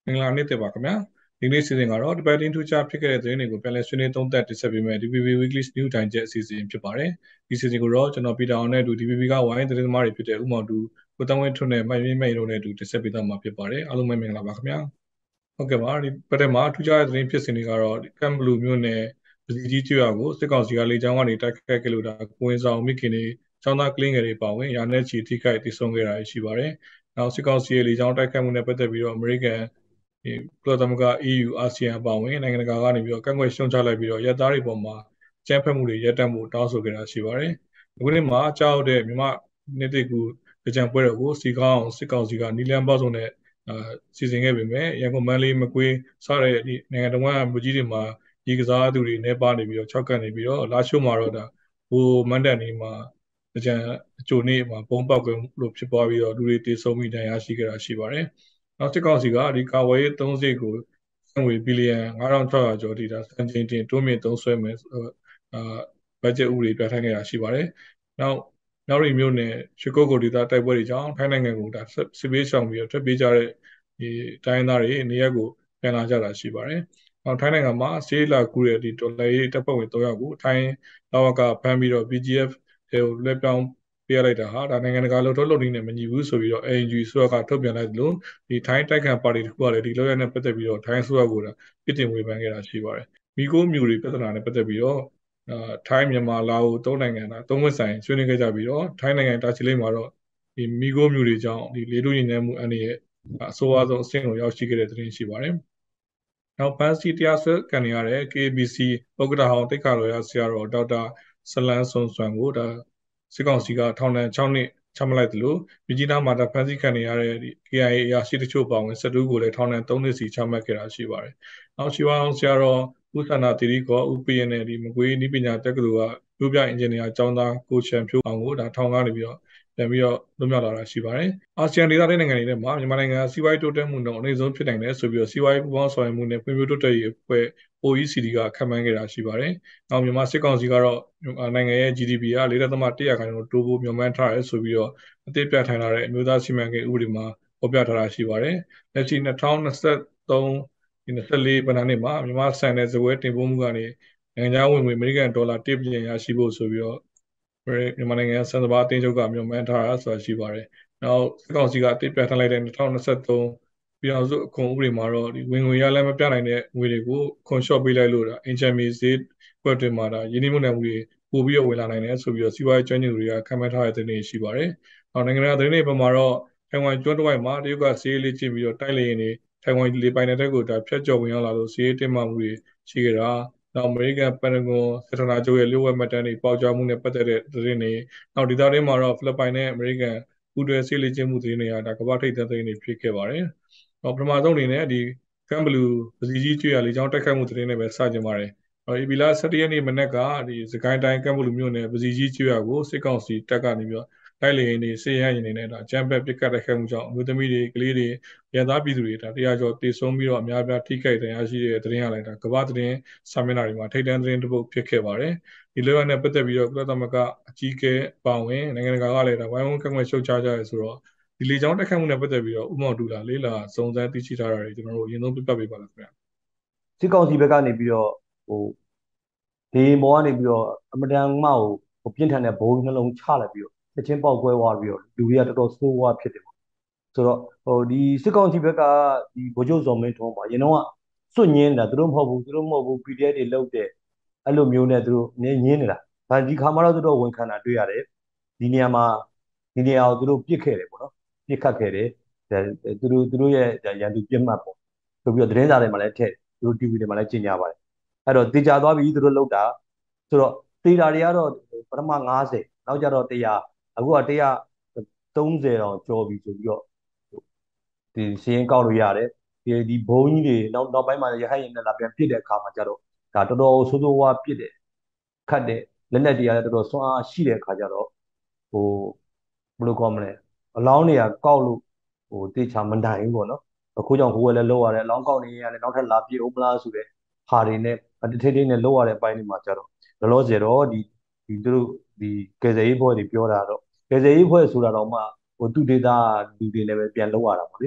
မင်္ဂလာနေ့တင်ပါခင်ဗျာဒီနေ့စီစဉ်ကတော့ဒီပတ်တင်းထူးခြားဖြစ်ခဲ့တဲ့သတင်းတွေကိုပြန်လည်ဆွေးနွေးသုံးသပ်တင်ဆက်ပေးမယ် DVB Weekly Digest အစီအစဉ်ဖြစ်ပါတယ်ဒီစီစဉ်ကိုတော့ကျွန်တော်ပီတာအောင်နဲ့အတူ DVB ကဝိုင်းသတင်းသမားတွေဖြစ်တဲ့ဦးမောင်တူကိုတောင်းဝင်းထွန်းနဲ့မိုင်မင်းမိတ်တို့နဲ့အတူတင်ဆက်ပေးသွားမှာဖြစ်ပါတယ်အားလုံးပဲမင်္ဂလာပါခင်ဗျာဟုတ်ကဲ့ပါဒီပတ်ထဲမှာထူးခြားတဲ့သတင်းဖြစ်စဉ်တွေကတော့ကမ်ဘလူးမြို့နယ်ပစီကြီးကျွော်ကိုစစ်ကောင်စီကလေကြောင်းကနေတိုက်ခိုက်ခဲ့လို့ဒါကိုဝင်ဆောင်မိခင်တွေចောင်းသားကလင်းငယ်တွေပါဝင်ရာနဲ့ချီထိခိုက်တည်ဆုံခဲ့တာရှိပါတယ်နောက်စစ်ကောင်စီရဲ့လေကြောင်းတိုက်ခိုက်မှုနဲ့ပတ်သက်ပြီးတော့အမေရိကန်ကုလသမဂ္ဂ EU အာဆီယံအပါအဝင်နိုင်ငံတကာကနေပြီးတော့ကန့်ကွက်ရှုံချလိုက်ပြီးတော့ရပ်သားတွေပေါ်မှာကျန်းဖက်မှုတွေရပ်တန့်မှုတောင်းဆိုခဲ့တာရှိပါတယ်။အခုနေ့မှာကြောက်တဲ့မြန်မာနေ့တကူကြံပွဲတော်ကိုစီကောင်းစစ်ကောင်စီကနီလန်ပေါစုံနဲ့စီစဉ်ခဲ့ပေမဲ့ရန်ကုန်မန္တလေးမကွေးစတဲ့နိုင်ငံတော်မြို့ကြီးတွေမှာဒီကစားသူတွေနေပါနေပြီးတော့6ကန်နေပြီးတော့လာရှိုးမှာတော့ဒါဟိုမန်တန်နေမှာကြံအချိုနေ့မှာပုံပေါက်ကွယ်လို့ဖြစ်ပွားပြီးတော့လူတွေတေဆုံးပြီးတရားရှိခဲ့တာရှိပါတယ်။နောက်စစ်ကောင်စီကဒီကာဝေး3စိတ်ကိုငွေဘီလီယံ9600ကျော်ထိဒါစံချိန်တင်တိုးမြင့်သုံးစွဲမယ်ဘတ်ဂျက်ဥပဒေပြဋ္ဌာန်းခဲ့တာရှိပါတယ်။နောက်ရီမျိုးနဲ့ရှီကိုကိုဒေတာတိုက်ပွဲတွေကြောင့်ထိုင်းနိုင်ငံကိုဒါစစ်ပေးဆောင်ပြီးတော့ထွက်ပြေးကြတဲ့ဒီတိုင်းသားတွေနေရာကိုပြန်လာကြတာရှိပါတယ်။နောက်ထိုင်းနိုင်ငံမှာဆေးလာကူတဲ့ဒီဒေါ်လာရေးတပ်ဖွဲ့ဝင်3ယောက်ကိုထိုင်းလောက်ကဖမ်းပြီးတော့ BGF ကိုလက်ပြောင်းပြလိုက်တာဟာဒါနိုင်ငံတကာလုံထုံးလုံနည်းနဲ့မညီဘူးဆိုပြီးတော့ ANG ဆိုကထုတ်ပြန်လိုက်သလိုဒီထိုင်းတိုက်ခံပါတီတခုကလည်းဒီလောက်ရနဲ့ပတ်သက်ပြီးတော့ထိုင်းဆိုကကိုပြစ်တင်ဝေဖန်ခဲ့တာရှိပါတယ်။မိကိုမျိုးတွေပြဿနာနဲ့ပတ်သက်ပြီးတော့ထိုင်းမြန်မာလာအို၃နိုင်ငံကသုံးဝက်ဆိုင်ဆွေးနွေးခဲ့ကြပြီးတော့ထိုင်းနိုင်ငံတာချီလိတ်မှာတော့ဒီမိကိုမျိုးတွေကြောင့်ဒီလေထုညစ်ညမ်းမှုအန္တရာယ်အဆိုးအဆုံးအဆင့်ကိုရောက်ရှိခဲ့တဲ့သတင်းရှိပါတယ်။နောက်ပန်းစီတရားစွဲခံရတဲ့ KBC ဥက္ကဋ္ဌဟောင်းတိတ်ခါတော်ရဆရာတော်ဒေါက်တာဆလန်းဆွန်ဆွမ်ကိုဒါစစ်ကောင်စီကထောင်ဒဏ်6နှစ်ချမှတ်လိုက်တယ်လို့မြကြီးနားမှာဒါဖမ်းဆီးခံရတဲ့ KIA အရာရှိတချို့ပါဝင်12ကိုလည်းထောင်ဒဏ်3နှစ်စီချမှတ်ခဲ့တာရှိပါတယ်။နောက်ရှိဝအောင်ဆရာတော်ဦးဆန္ဒတိရိကောဦးပယနဲ့ဒီမကွေးနိပညာတက္ကသိုလ်ကလူပြအင်ဂျင်နီယာကျောင်းသားကိုချန်ဖြိုးအောင်ကိုဒါထောင်ကနေပြီးတော့ပြန်ပြီးတော့လွတ်မြောက်လာတာရှိပါတယ်။အာဆီယံဒေသတွင်းနိုင်ငံတွေထဲမှာမြန်မာနိုင်ငံစီးပွားရေးတိုးတက်မှုနှုန်းအနည်းဆုံးဖြစ်နိုင်တယ်ဆိုပြီးတော့စီးပွားရေးပူးပေါင်းဆောင်ရွက်မှုနဲ့ဖွံ့ဖြိုးတိုးတက်ရေးအဖွဲ့ OECD ကခန့်မှန်းခဲ့တာရှိပါတယ်။နောက်မြန်မာစစ်ကောင်စီကတော့နိုင်ငံရဲ့ GDP က4.1%တိုးဖို့မျှော်မှန်းထားတယ်ဆိုပြီးတော့အသစ်ပြဋ္ဌာန်းထားတဲ့အမျိုးသားစီမံကိန်းဥပဒေမှာဖော်ပြထားတာရှိပါတယ်။လက်ရှိ2023ဒီ24ဘဏ္ဍာနှစ်မှာမြန်မာစံတဲ့ဇပွဲတင်ပို့မှုကနေနိုင်ငံခြားဝင်ငွေအမေရိကန်ဒေါ်လာ1ဘီလီယံရရှိဖို့ဆိုပြီးတော့မြန်မာနိုင်ငံစံစဘာအသင်းချုပ်ကမျှော်မှန်းထားတာဆိုတာရှိပါတယ်။နောက်စစ်ကောင်စီကအသစ်ပြဋ္ဌာန်းလိုက်တဲ့2023ပြည်အောင်စုအခွန်ဥပဒေမှာတော့ဒီဝင်ငွေရလမ်းမပြနိုင်တဲ့ငွေတွေကိုခွန်လျှော့ပေးလိုက်လို့ဒါအင်ဂျင်မီဈေးကွက်တွေမှာဒါယင်းနှိမ့်မှုတွေပို့ပြီးတော့ဝင်လာနိုင်တယ်ဆိုပြီးတော့စီးပွားရေးကျွမ်းကျင်သူတွေကခန့်မှန်းထားတဲ့သတင်းတွေရှိပါတယ်။နောက်နိုင်ငံတကာသတင်းတွေပေါ်မှာတော့ထိုင်ဝမ်ကျွန်းတစ်ဝိုက်မှာတရုတ်ကစီးရေးလေ့ကျင့်ပြီးတော့တိုက်လေယာဉ်တွေထိုင်ဝမ်လေပိုင်နယ်ကိုဒါဖျက်ကျော်ဝင်ရောက်လာလို့စီးရေးတင်မှမှုတွေရှိခဲ့တာနောက်အမေရိကန်ပန်တဂွန်စစ်ဌာနချုပ်ရဲ့လျှို့ဝှက်မှတ်တမ်းတွေပေါက်ကြားမှုနဲ့ပတ်သက်တဲ့သတင်းတွေနောက်ဒေသတွင်းမှာတော့ဖိလစ်ပိုင်နဲ့အမေရိကန်ပူးတွဲစီးလေ့ကျင့်မှုသတင်းတွေကဒါကမ္ဘာထိပ်သန်းသတင်းတွေဖြစ်ခဲ့ပါတယ်။နောက်ပထမဆုံးအနေနဲ့ဒီကမ်ဘလူးပစီကြီးကျွော်လေကြောင်းတိုက်ခိုက်မှုသတင်းတွေပဲစကြင်ပါတယ်။ဧပြီလ17ရက်နေ့မနက်ကဒီစကိုင်းတိုင်းကမ်ဘလူးမြို့နယ်ပစီကြီးကျွော်ကိုစစ်ကောင်စီတပ်ကနေပြီးတော့တိုက်လေယာဉ်တွေစစ်ရဟရင်တွေနဲ့ဒါဂျမ်ဘက်ပစ်ကတ်တိုက်ခိုက်မှုကြောင့်အမျိုးသမီးတွေကလေးတွေရန်သားပြည်သူတွေဒါတရားကျော်တေဆုံးပြီးတော့အများအပြားထိခိုက်ဒဏ်ရာရှိတဲ့သတင်းရလိုက်တာကမ္ဘာသတင်းစာမျက်နှာတွေမှာထိပ်တန်းသတင်းတစ်ပုဒ်ဖြစ်ခဲ့ပါတယ်ဒီလိုရနဲ့ပတ်သက်ပြီးတော့ကုလသမဂ္ဂအကြီးအကဲပါဝင်နိုင်ငံတကာကလည်းဒါဝိုင်းဝန်းကန့်ကွက်ရှုတ်ချကြရဲဆိုတော့ဒီလေကြောင်းတိုက်ခိုက်မှုနဲ့ပတ်သက်ပြီးတော့ဥမောင်တူလာလေးလာစုံစမ်းသိရှိထားတာတွေကျွန်တော်တို့အရင်ဆုံးပြပြပေးပါလားခင်ဗျာစစ်ကောင်စီဘက်ကနေပြီးတော့ဒီမောကနေပြီးတော့အမတန်မှပြင်းထန်တဲ့ဘုံနှလုံးချလိုက်ပြီးတော့ချက်ချင်းပေါက်ကွဲသွားပြီးတော့လူတွေကတော်တော်ဆိုးဝါးဖြစ်တယ်ပေါ့ဆိုတော့ဒီစစ်ကောင်စီဘက်ကဒီဗိုလ်ချုပ်ဇော်မင်းထွန်းပါရင်တော့စွန့်ညင်းတာသူတို့မဟုတ်ဘူး PDF တွေလောက်တဲ့အဲ့လိုမျိုးနဲ့သူတို့ညင်းနေတာဒါဒီခါမှတော့သူတို့ဝန်ခံတာတွေ့ရတယ်ဒီနေရာကိုသူတို့ပြစ်ခဲ့တယ်ပေါ့နော်ပြစ်ခတ်ခဲ့တယ်သူတို့ရဲ့ရန်သူပြစ်မှတ်ပေါ့ဆိုပြီးတော့သတင်းစာတွေမှာလည်းထည့်သူတို့ TV တွေမှာလည်းကြေညာပါတယ်အဲ့တော့တေချာသွားပြီသူတို့လောက်တာဆိုတော့တေတာတွေကတော့ပထမ90နောက်ကျတော့100အခုက130တောင်ကျော်ပြီဆိုပြီးတော့ဒီစီရင်ကောက်လို့ရတယ်ဒီဘုံကြီးတွေနောက်ပိုင်းမှာရဟတ်ရင်နဲ့လာပြန်ပြစ်တဲ့အခါမှာကျတော့ဒါတော်တော်ဆိုးဆိုးဝါးပြစ်တယ်ခတ်တယ်လက်နက်တွေကလည်းတော်တော်ဆွမ်းအားရှိတဲ့အခါကျတော့ဘယ်လိုခေါ်မလဲအလောင်းတွေကကောက်လို့တေချာမနိုင်ဘူးပေါ့နော်အခုကြောင့်ဟိုကလည်းလောက်ရတယ်အလောင်းကောက်နေရတယ်နောက်ထပ်လာပြေဦးမလားဆိုတဲ့ဟာတွေနဲ့ထိနဲ့လောက်ရတဲ့အပိုင်းတွေမှာကျတော့လောလောဆယ်တော့ဒီသူတို့ဒီကယ်ဆယ်ရေးဖွဲ့တွေပြောတာတော့ကယ်ဆယ်ရေးဖွဲ့ဆိုတာတော့မှသူဒေတာလူတွေလည်းပဲပြန်လောက်ရတာပေါ့လေ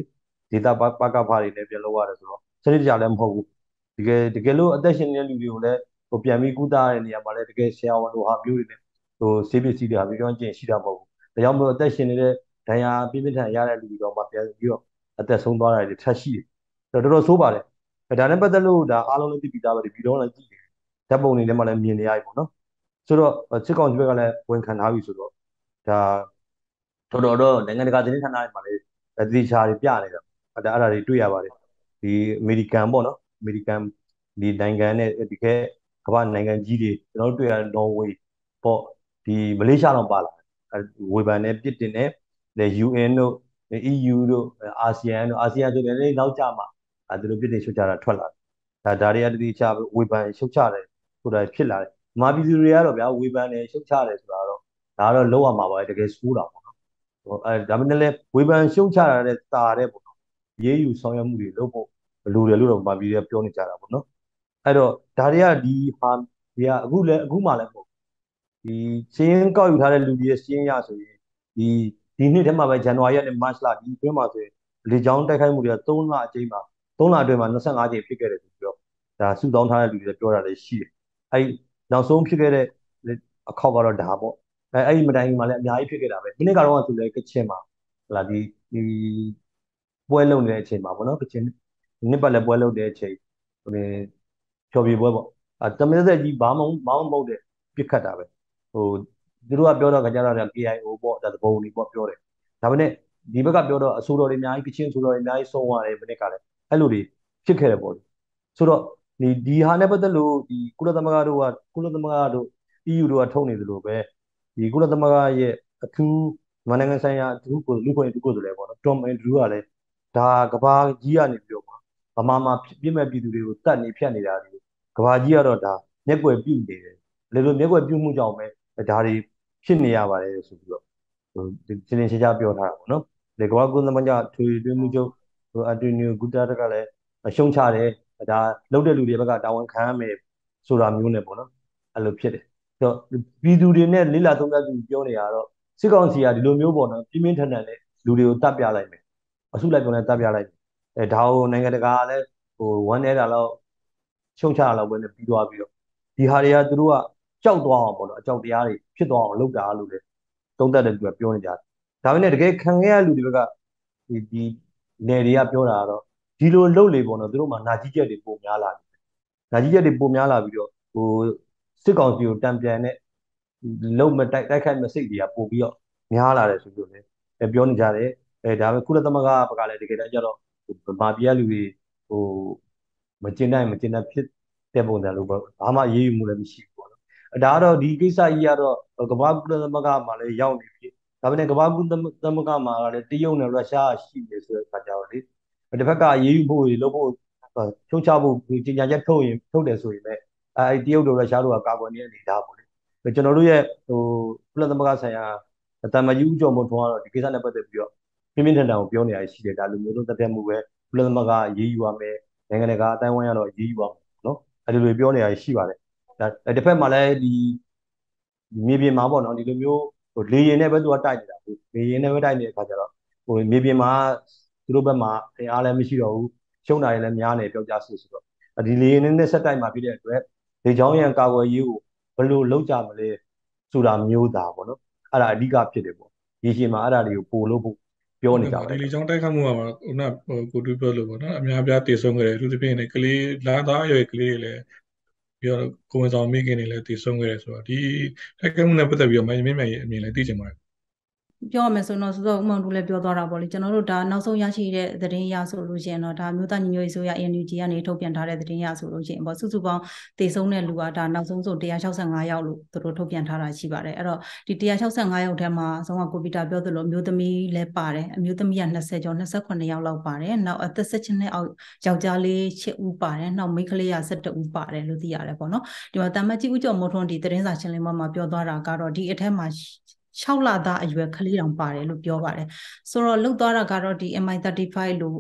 data ပါကဖားတွေလည်းပြန်လုပ်ရတယ်ဆိုတော့စနစ်တကျလည်းမဟုတ်ဘူးတကယ်လို့အသက်ရှင်နေတဲ့လူတွေကိုလည်းပြန်ပြီးကုသရတဲ့နေရာမှာလည်းတကယ်ဆရာဝန်လိုဟာမျိုးတွေနဲ့ဆေးပစ္စည်းတွေဟာပြီးတော့ကျင့်ရှိတာမဟုတ်ဘူးဒါကြောင့်မို့အသက်ရှင်နေတဲ့ဒဏ်ရာပြင်းပြထန်ရတဲ့လူတွေတော့မှပြန်ပြီးတော့အသက်ဆုံးသွားတာတွေထပ်ရှိတယ်တော်တော်ဆိုးပါတယ်ဒါနဲ့ပတ်သက်လို့ဒါအားလုံးလည်းသိပြီးသားပဲဒီတော့လည်းကြည့်တယ်ဓာတ်ပုံတွေထဲမှာလည်းမြင်နေရပြီပေါ့နော်ဆိုတော့စစ်ကောင်စီဘက်ကလည်းဝန်ခံထားပြီဆိုတော့ဒါတော်တော့နိုင်ငံတကာသတင်းဌာနတွေမှာလည်းဒီချာတွေပြနေတာအဲ့ဒါတွေတွေ့ရပါတယ်ဒီအမေရိကန်ပေါ့နော်အမေရိကန်ဒီနိုင်ငံနဲ့ဒီကကမ္ဘာနိုင်ငံကြီးတွေကျွန်တော်တို့တွေ့ရတဲ့နော်ဝေးပေါ့ဒီမလေးရှားတော့ပါလာဝေဖန်နဲ့ပြစ်တင်နဲ့လေ UN တို့ EU တို့အာဆီယံဆိုတဲ့လည်းနောက်ကြမှာသူတို့ပြစ်တင်ရှုတ်ချတာထွက်လာတယ်ဒါတွေကဒီချာဝေဖန်ရှုတ်ချတယ်ဆိုတာဖြစ်လာတယ်မာပြည်သူတွေကတော့ဗျာဝေဖန်တယ်ရှုတ်ချတယ်ဆိုတာတော့ဒါကတော့လောက်ရမှာပါတကယ်ဆိုးတာပေါ့နော်ဒါပေမဲ့လည်းဝေဖန်ရှုတ်ချတာတဲ့တာတဲ့ပေါ့နော်ရေးယူဆောင်ရွက်မှုတွေလုပ်ဖို့လိုတယ်လို့တော့မာပြည်တွေကပြောနေကြတာပေါ့နော်အဲ့တော့ဒါတွေကအခုမှလည်းပေါ့ဒီစင်းရင်ကောက်ယူထားတဲ့လူတွေရဲ့စင်းရဆိုရင်ဒီနှစ်ထဲမှာပဲဇန်နဝါရီနဲ့မတ်လဒီအတွင်းမှာဆိုရင်လေကြောင်းတိုက်ခိုက်မှုတွေက3လအကြိမ်မှာ3လအတွင်းမှာ25ကြိမ်ဖြစ်ခဲ့တယ်ဆိုပြီးတော့ဒါစုတောင်းထားတဲ့လူတွေပြောတာလည်းရှိတယ်အဲ့နောက်ဆုံးဖြစ်ခဲ့တဲ့အခေါက်ကတော့ဒါပေါ့အဲ့မတိုင်မှာလည်းအများကြီးဖြစ်ခဲ့တာပဲဒီနေ့ကတော့သူလည်းကချင်မှာဟလာဒီပွဲလုံနေတဲ့အချိန်မှာပေါ့နော်ကချင်နှစ်ပတ်လည်းပွဲလုံတဲ့အချိန်ဖြော်ပြပွဲပေါ့တမင်သက်ကြီးဘာမှမဟုတ်တဲ့ပြစ်ခတ်တာပဲသူတို့ကပြောတော့ကြတော့ KIO ပေါ့ဒါသဘုံတွေပေါ့ပြောတယ်ဒါပေမဲ့ဒီဘက်ကပြောတော့အဆိုတော်တွေအများကြီးကချင်အဆိုတော်တွေအများကြီးဆုံးသွားတယ်မနေ့ကလည်းအဲ့လိုတွေဖြစ်ခဲ့တယ်ပေါ့ဆိုတော့ဒီဟာနဲ့ပတ်သက်လို့ဒီကုလသမဂ္ဂတို့ EU တို့ကထုတ်နေသလိုပဲဒီကုလသမဂ္ဂရဲ့အထူးနိုင်ငံဆိုင်ရာအထူးလူခွင့်အထူးကိုယ်စားလှယ်ပေါ့နော် Tom Andrew ကလည်းဒါကဘာကြီးကနေပြီးတော့ဗမာမှာပြစ်မဲ့ပြည်သူတွေကိုတတ်နေဖြတ်နေတာတွေကဘာကြီးကတော့ဒါမျက်ကွယ်ပြုတ်နေတယ်လေလိုမျက်ကွယ်ပြုတ်မှုကြောင့်ပဲဒါတွေဖြစ်နေရပါတယ်ဆိုပြီးတော့ရှင်းရှင်းပြောထားတာပေါ့နော်လေကဘာကုသမဂ္ဂထွေတွင်းမှုချုပ်အတူနီဂူတာကလည်းရှုံချတယ်ဒါလုတ်တဲ့လူတွေဘက်ကတာဝန်ခံရမယ်ဆိုတာမျိုးနဲ့ပေါ့နော်အဲ့လိုဖြစ်တယ်ဆိုတော့ပြည်သူတွေနဲ့လိလာသုံးသပ်သူပြောနေရတော့စစ်ကောင်စီကဒီလိုမျိုးပေါ့နော်ပြင်းပြင်းထန်ထန်နဲ့လူတွေကိုတတ်ပြလိုက်မယ်အစုလိုက်ပြောနေတတ်ပြလိုက်ဒါကိုနိုင်ငံတကာကလည်းဝန်နေတာတော့ရှုံချတာတော့ပဲပြီးသွားပြီးတော့ဒီဟာတွေကသူတို့ကကြောက်သွားအောင်ပေါ့နော်အကြောက်တရားတွေဖြစ်သွားအောင်လုပ်တာလို့လေသုံးသပ်တဲ့သူကပြောနေကြတယ်ဒါပေမဲ့တကယ်ခံခဲ့ရလူတွေဘက်ကဒီနယ်တွေကပြောတာကတော့ဒီလိုလုပ်လေပေါ့နော်သူတို့မှာနာကြီးချက်တွေပုံများလာတယ်နာကြီးချက်တွေပုံများလာပြီးတော့စစ်ကောင်စီကိုတံပြန်နဲ့လုံမတိုက်ခိုက်မစိတ်တွေကပို့ပြီးတော့များလာတယ်ဆိုပြီးတော့လည်းပြောနေကြတယ်ဒါပေမဲ့ကုလသမဂ္ဂဘက်ကလည်းတကယ်တမ်းကျတော့မာပြည်လူတွေမကျင်နိုင်ဖြစ်တဲ့ပုံစံလို့ဘာမှရေးယူမှုလည်းမရှိဘူးပေါ့နော်ဒါကတော့ဒီကိစ္စကြီးကတော့ကမ္ဘာကုလသမဂ္ဂမှာလည်းရောက်နေပြီဒါပေမဲ့ကမ္ဘာကုလသမဂ္ဂမှာလည်းတရုတ်နဲ့ရုရှားရှိနေဆိုတဲ့အခါကျတော့လေတစ်ဖက်ကရေးယူဖို့လုပ်ဖို့ဖြုတ်ချဖို့ကြေညာချက်ထုတ်တယ်ဆိုရင်လည်းတရုတ်တို့ရုရှားတို့ကကာကွယ်နေတဲ့အနေအထားပေါ့လေကျွန်တော်တို့ရဲ့ကုလသမဂ္ဂဆိုင်ရာတမန်ကြီးဦးကျော်မိုးထွန်းကတော့ဒီကိစ္စနဲ့ပတ်သက်ပြီးတော့ပြင်းပြင်းထန်ထန်ကိုပြောနေရရှိတယ်ဒါလူမျိုးတို့တပ်ဖြတ်မှုပဲကုလသမဂ္ဂရေးယူရမယ်နိုင်ငံတကာအတိုင်းအဝိုင်းကတော့ရေးယူရမယ်နော်အဲ့ဒီလိုပြောနေရရှိပါတယ်ဒါတစ်ဖက်မှာလည်းဒီမြေပြင်မှာပေါ့နော်ဒီလိုမျိုးလေရင်နဲ့ပဲသူကတိုက်နေတာလေရင်နဲ့ပဲတိုက်နေတဲ့အခါကျတော့မြေပြင်မှာသူတို့ဘက်မှာအားလည်းမရှိတော့ဘူးရှုံးတာတွေလည်းများနေပြောကြဆိုတော့ဒီလေရင်နဲ့ဆက်တိုက်မှာဖြစ်တဲ့အတွက်လေချောင်းရံကာကွယ်ရေးကိုဘယ်လိုလုပ်ကြမလဲဆိုတာမျိုးသားပေါ့နော်အဲ့ဒါအဓိကဖြစ်တယ်ပေါ့ရေရှည်မှာအဲ့ဒါတွေကိုပို့လို့ဖို့ပြောနေကြပါတယ်ဒီလေချောင်းတိုက်ခတ်မှုကခုနကိုတူပြောလို့ပေါ့နော်အများပြားတည်ဆုံးခဲ့တယ်သူတပြင်းနဲ့ကလေးလာသားရွယ်ကလေးတွေလည်းပြီးတော့ကိုဝင်ဆောင်မိခင်တွေလည်းတည်ဆုံးခဲ့တယ်ဆိုတော့ဒီတိုက်ခတ်မှုနဲ့ပတ်သက်ပြီးတော့မင်းမြတ်ရဲ့အမြင်လည်းသိချင်ပါတယ်ပြောရမယ်ဆိုတော့ဥမ္မာတို့လည်းပြောသွားတာပေါ့လေကျွန်တော်တို့ဒါနောက်ဆုံးရရှိတဲ့သတင်းရဆိုလို့ရှိရင်တော့ဒါမျိုးသားညီညွတ်ရေးဆိုရ NUG ကနေထုတ်ပြန်ထားတဲ့သတင်းရဆိုလို့ရှိရင်ပေါ့စုစုပေါင်းတည်ဆုံးတဲ့လူကဒါနောက်ဆုံးဆို165ယောက်လို့သူတို့ထုတ်ပြန်ထားတာရှိပါတယ်အဲ့တော့ဒီ165ယောက်ထဲမှာဆုံးကကိုပီတာပြောသလိုအမျိုးသမီးလည်းပါတယ်အမျိုးသမီးက20ကျော်28ယောက်လောက်ပါတယ်နောက်အသက်16နှစ်အောက်ယောက်ျားလေး6ဦးပါတယ်နောက်မိန်းကလေးက17ဦးပါတယ်လို့သိရတယ်ပေါ့နော်ဒီမှာတမတ်ကြီးဦးကျော်မိုးထွန်းဒီသတင်းစာရှင်းလင်းပွဲမှာပြောသွားတာကတော့ဒီအထက်မှာ 6လသားအရွယ်ကလေးတောင်ပါတယ်လို့ပြောပါတယ်ဆိုတော့လှုပ်သွားတာကတော့ဒီ MI35 လို့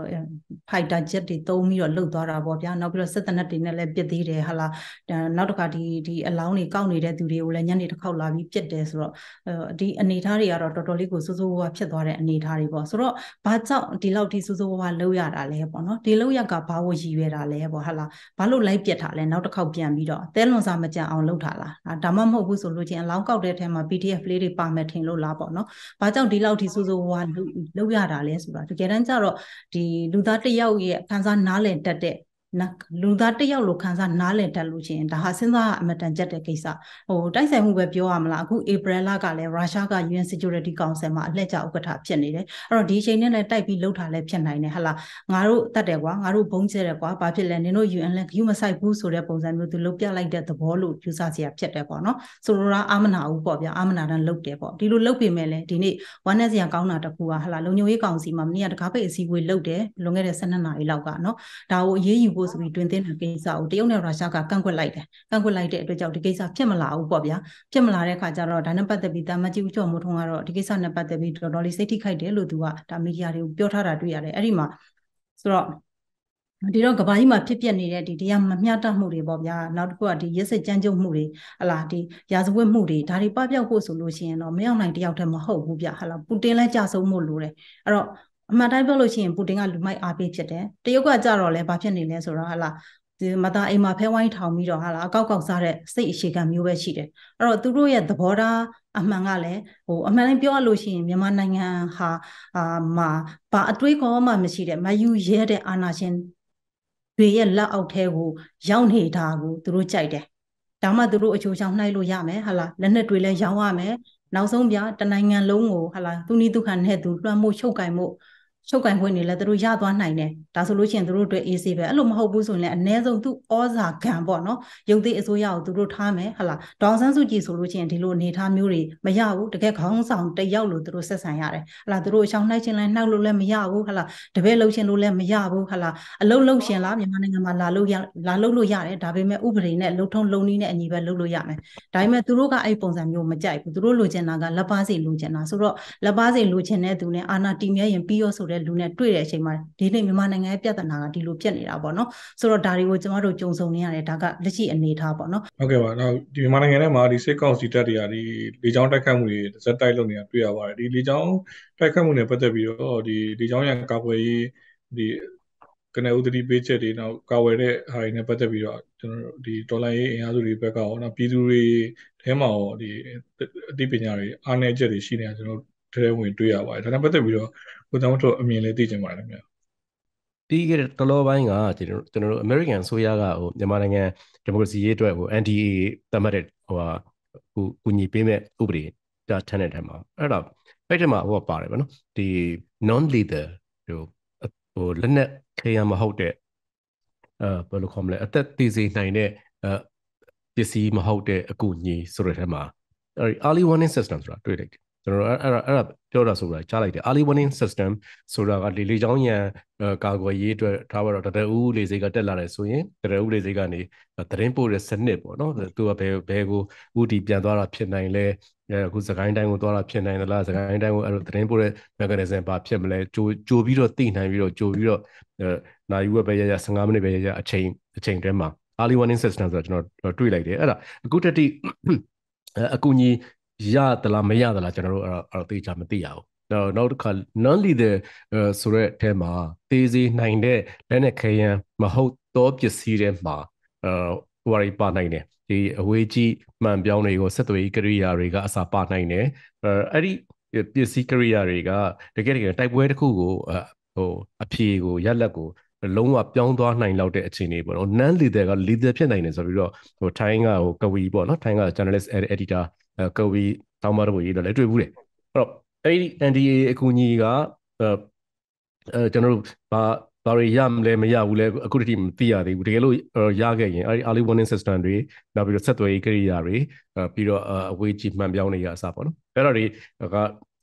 fighter jet တွေသုံးပြီးတော့လှုပ်သွားတာပေါ့ဗျာနောက်ပြီးတော့စစ်တပ်တွေနဲ့လည်းပစ်သေးတယ်ဟာလားနောက်တစ်ခါဒီအလောင်းတွေကောက်နေတဲ့သူတွေကိုလည်းညနေတစ်ခေါက်လာပြီးပစ်တယ်ဆိုတော့ဒီအနေအထားတွေကတော့တော်တော်လေးကိုစိုးစိုးဝါးဖြစ်သွားတဲ့အနေအထားတွေပေါ့ဆိုတော့ဘာကြောင့်ဒီလောက်ထိစိုးစိုးဝါးလှုပ်ရတာလဲပေါ့နော်ဒီလှုပ်ရကဘာလို့ရည်ရွယ်တာလဲပေါ့ဟာလားဘာလို့လိုက်ပစ်တာလဲနောက်တစ်ခေါက်ပြန်ပြီးတော့တဲလွန်စာမကြံအောင်လှုပ်တာလားဒါမှမဟုတ်ဘူးဆိုလို့ချင်းအလောင်းကောက်တဲ့အထက်မှာ PDF လေးတွေပါမယ်ထင်လို့လားပေါ့နော်ဘာကြောင့်ဒီလောက်ထိစိုးစိုးဝါးလှုပ်ရတာလဲဆိုတာတကယ်တမ်းကျတော့ဒီလူသားတစ်ယောက်ရဲ့ခံစားနားလည်တတ်တဲ့လူသားတစ်ယောက်လိုခံစားနားလည်တတ်လို့ချင်းဒါဟာစဉ်းစားအမတန်ကြက်တဲ့ကိစ္စတိုက်ဆိုင်မှုပဲပြောရမလားအခုဧပြီလကလည်းရုရှားက UN Security Council မှာအလှည့်ကျဥက္ကဋ္ဌဖြစ်နေတယ်အဲ့တော့ဒီအချိန်နဲ့လည်းတိုက်ပြီးလှုပ်ထားလည်းဖြစ်နိုင်တယ်ဟလားငါတို့တတ်တယ်ကွာငါတို့ဘုံကျဲတယ်ကွာဘာဖြစ်လဲနင်တို့ UN လည်းဂရုမစိုက်ဘူးဆိုတဲ့ပုံစံမျိုးသူလှုပ်ပြလိုက်တဲ့သဘောလို့ယူဆစရာဖြစ်တယ်ပေါ့နော်ဆိုလိုတာအာမနာဘူးပေါ့ဗျာအာမနာတန်းလှုပ်တယ်ပေါ့ဒီလိုလှုပ်ပေမဲ့လည်းဒီနေ့ဝမ်းနဲ့စရာကောင်းတာတခုကဟလားလုံခြုံရေးကောင်စီမှာမနေ့ကတကားပိတ်အစည်းအဝေးလှုပ်တယ်လွန်ခဲ့တဲ့12နာရီလောက်ကနော်ဒါကိုအေးအေးယူဖို့ဆိုပြီးတွင်တင်တဲ့ကိစ္စကိုတရုတ်နဲ့ရုရှားကကန့်ကွက်လိုက်တယ်ကန့်ကွက်လိုက်တဲ့အတွက်ကြောင့်ဒီကိစ္စဖြစ်မလာဘူးပေါ့ဗျာဖြစ်မလာတဲ့ခါကျတော့ဒါနဲ့ပတ်သက်ပြီးတာမကြီးဦးကျော်မိုးထွန်းကတော့ဒီကိစ္စနဲ့ပတ်သက်ပြီးတော်တော်လေးစိတ်ထိခိုက်တယ်လို့သူကဒါမီဒီယာတွေကိုပြောထားတာတွေ့ရတယ်အဲ့ဒီမှာဆိုတော့ဒီတော့ကဘာကြီးမှာဖြစ်ပျက်နေတဲ့ဒီတရားမမျှတမှုတွေပေါ့ဗျာနောက်တစ်ခုကဒီရက်စက်ကြမ်းကြုတ်မှုတွေဟလာဒီရာဇဝတ်မှုတွေဒါတွေပပျောက်ဖို့ဆိုလို့ရှိရင်တော့မရောက်နိုင်တယောက်တည်းမဟုတ်ဘူးဗျဟလာပူတင်လည်းကြဆုံးမှုလိုတယ်အဲ့တော့အမှန်တိုင်းပြောလို့ရှိရင်ပူတင်ကလူမိုက်အားပေးဖြစ်တယ်တရုတ်ကကြတော့လဲဘာဖြစ်နေလဲဆိုတော့ဟလာဒီမသားအိမ်မှာဖဲဝိုင်းထောင်ပြီးတော့ဟာလားအကောက်ကောက်စားတဲ့စိတ်အခြေခံမျိုးပဲရှိတယ်အဲ့တော့သူတို့ရဲ့သဘောထားအမှန်ကလည်းအမှန်တိုင်းပြောရလို့ရှိရင်မြန်မာနိုင်ငံဟာမှာဘာအတွေးခေါ်မှမရှိတဲ့မယူရဲတဲ့အာဏာရှင်တွေရဲ့လက်အောက်ထဲကိုရောက်နေတာကိုသူတို့ကြိုက်တယ်ဒါမှသူတို့အချိုးချောင်းနှိုက်လို့ရမယ်ဟာလားလက်နက်တွေလည်းရောင်းရမယ်နောက်ဆုံးပြတနိုင်ငံလုံးကိုဟာလားသူနီးသူခံနဲ့သူလွှမ်းမိုးချုပ်ကင်မှုချုပ်ကင်ခွင့်တွေလည်းသူတို့ရသွားနိုင်တယ်ဒါဆိုလို့ရှိရင်သူတို့အတွက်အေးဆေးပဲအဲ့လိုမဟုတ်ဘူးဆိုရင်လည်းအ ਨੇ ဆုံးသူဩဇာခံပေါ့နော်ရုပ်သိအစိုးရကိုသူတို့ထားမယ်ဟလာဒေါအောင်ဆန်းစုကြည်ဆိုလို့ရှိရင်ဒီလိုအနေထားမျိုးတွေမရဘူးတကယ်ခေါင်းဆောင်တယောက်လို့သူတို့ဆက်ဆံရတယ်ဟလာသူတို့အချောင်းနှိုက်ခြင်းလည်းနှောက်လို့လည်းမရဘူးဟလာတပည့်လှုပ်ခြင်းလို့လည်းမရဘူးဟလာအလုံးလှုပ်ရှင်လားမြန်မာနိုင်ငံမှာလာလှုပ်လို့ရတယ်ဒါပေမဲ့ဥပဒေနဲ့လှုပ်ထုံးလုံနည်းနဲ့အညီပဲလှုပ်လို့ရမယ်ဒါပေမဲ့သူတို့ကအဲ့ပုံစံမျိုးမကြိုက်ဘူးသူတို့လိုချင်တာကလက်ပါစီလိုချင်တာဆိုတော့လက်ပါစီလိုချင်တဲ့သူနဲ့အာဏာတည်မြဲရင်ပြီးရောဆိုတဲ့လူနဲ့တွေ့တဲ့အချိန်မှာဒီနေ့မြန်မာနိုင်ငံရဲ့ပြဿနာကဒီလိုဖြစ်နေတာပေါ့နော်ဆိုတော့ဒါတွေကိုကျမတို့ကြုံဆုံနေရတယ်ဒါကလက်ရှိအနေအထားပေါ့နော်ဟုတ်ကဲ့ပါနောက်ဒီမြန်မာနိုင်ငံထဲမှာဒီစစ်ကောင်စီတပ်တွေကဒီလေကြောင်းတိုက်ခတ်မှုတွေဇက်တိုက်လုပ်နေတာတွေ့ရပါတယ်ဒီလေကြောင်းတိုက်ခတ်မှုတွေပတ်သက်ပြီးတော့ဒီလေကြောင်းရန်ကာကွယ်ရေးဒီကနေဦးတတိပေးချက်တွေနောက်ကာဝယ်တဲ့ဟာတွေနဲ့ပတ်သက်ပြီးတော့ကျွန်တော်တို့ဒီဒေါ်လာရေးအင်အားစုတွေဘက်ကရောနောက်ပြည်သူတွေထဲမှာရောဒီအသိပညာတွေအားနည်းချက်တွေရှိနေတာကျွန်တော်ထဲဝင်တွေ့ရပါတယ်ဒါနဲ့ပတ်သက်ပြီးတော့ကိုတောင်းတို့အမြင်လေးသိချင်ပါတယ်ခင်ဗျာဒီကတလောပိုင်းကကျွန်တော်တို့ American ဆိုရကမြန်မာနိုင်ငံဒီမိုကရေစီရေးအတွက်NDA သတ်မှတ်တဲ့ကူညီပေးမဲ့ဥပဒေတာထမ်းတဲ့ထဲမှာအဲ့ထဲမှာပါတယ်ဗောနော်ဒီ non lethal လက်နက်ခဲယမ်းမဟုတ်တဲ့ဘယ်လိုခေါ်မလဲအသက်သေစေနိုင်တဲ့ပစ္စည်းမဟုတ်တဲ့အကူအညီဆိုတဲ့ထဲမှာ early warning system ဆိုတာတွေ့လိုက်တယ်ကျွန်တော်အဲ့ဒါပြောတာဆိုတာကြားလိုက်တယ် early warning system ဆိုတာကလေကြောင်းရန်ကာကွယ်ရေးအတွက်ထားပါတော့တရဦးလေစိတ်ကတက်လာတယ်ဆိုရင်တရဦးလေစိတ်ကနေသတင်းပို့တဲ့စနစ်ပေါ့နော်သူကဘယ်ကိုဥတီပြန်သွားတာဖြစ်နိုင်လဲအခုစကိုင်းတိုင်းကိုသွားတာဖြစ်နိုင်သလားစကိုင်းတိုင်းကိုအဲ့လိုသတင်းပို့တဲ့ mechanism ဘာဖြစ်မလဲကြိုပြီးတော့သိနိုင်ပြီးတော့ကြိုပြီးတော့နိုင်ဝက်ပဲရ15မိနစ်ပဲရအချိန်တည်းမှာ early warning system ဆိုတာကျွန်တော်တွေ့လိုက်တယ်အဲ့ဒါအခုတတိအကူကြီးရသလားမရသလားကျွန်တော်တို့အဲ့သိချာမသိရဘူးနောက်တစ်ခါ non lethal ဆိုတဲ့အထဲမှာသေစေနိုင်တဲ့လက်နက်ခဲယမ်းမဟုတ်သောပစ္စည်းတွေမှာဟိုရီပါနိုင်တယ်ဒီအဝေးကြီးမှန်ပြောင်းတွေကိုဆက်သွယ်ရေးကိရိယာတွေကအစာပါနိုင်တယ်အဲ့ဒီပစ္စည်းကိရိယာတွေကတကယ်တိုက်ပွဲတစ်ခုကိုအဖြေကိုရက်လက်ကိုလုံးဝပြောင်းသွားနိုင်လောက်တဲ့အခြေအနေပေါ့နော် non lethal က lethal ဖြစ်နိုင်တယ်ဆိုပြီးတော့ထိုင်းကကဝီပေါ့နော်ထိုင်းက journalist editor ကဝီတောင်းမတော့ရေးတော့လည်းတွေ့ဘူးတယ်အဲ့တော့အဲ့ဒီ NDA အကူအညီကကျွန်တော်တို့ဘာတွေရမလဲမရဘူးလဲအခုတည်းမသိရသေးဘူးတကယ်လို့ရခဲ့ရင်အဲ့ဒီ early warning system တွေနောက်ပြီးတော့ဆက်သွယ်ရေးကိရိယာတွေပြီးတော့အဝေးကြီးမှန်ပြောင်းနေရအစားပေါ့နော်အဲ့တော့ဒီက